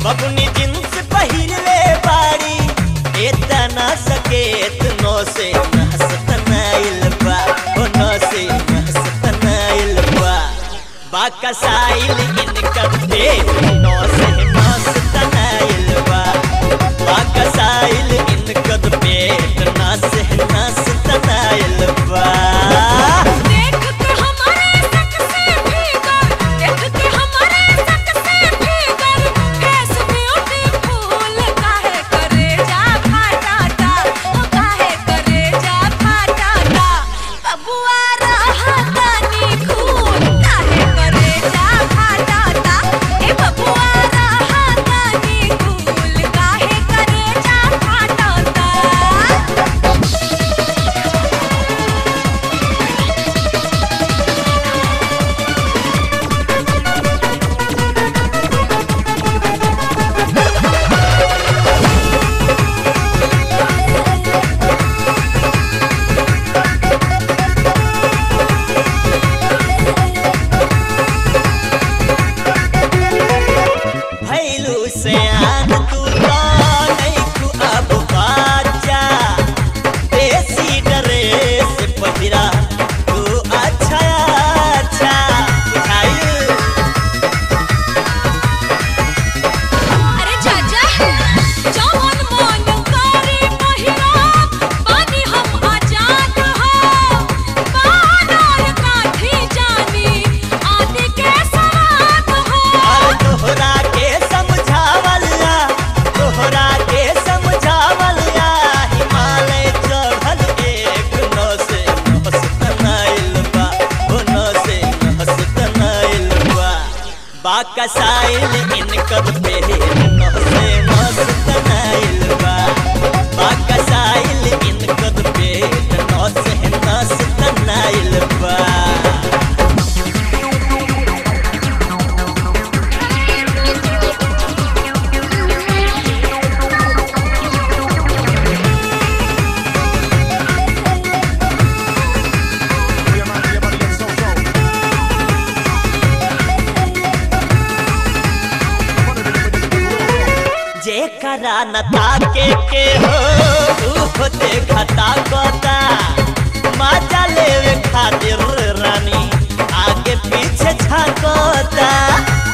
बबुनी जींस पहिरले बाड़ी एतना सकेत नो से नहसतनाइल बा ओ नो से नहसतनाइल बा बाकसाइल इनकर पेट नो से नहसतनाइल बा बाकसाइल इनकर पेट नो से नहसतनाइल बा बाकसाइल इनकर पेट नो से नहसतनाइल बा बाकसाइल इनकर पेट नो से नहसतनाइल बा जेकरा न ताके के हो ऊ देखता कोता मजा लेवे खातिर रानी आगे पीछे झांकोता।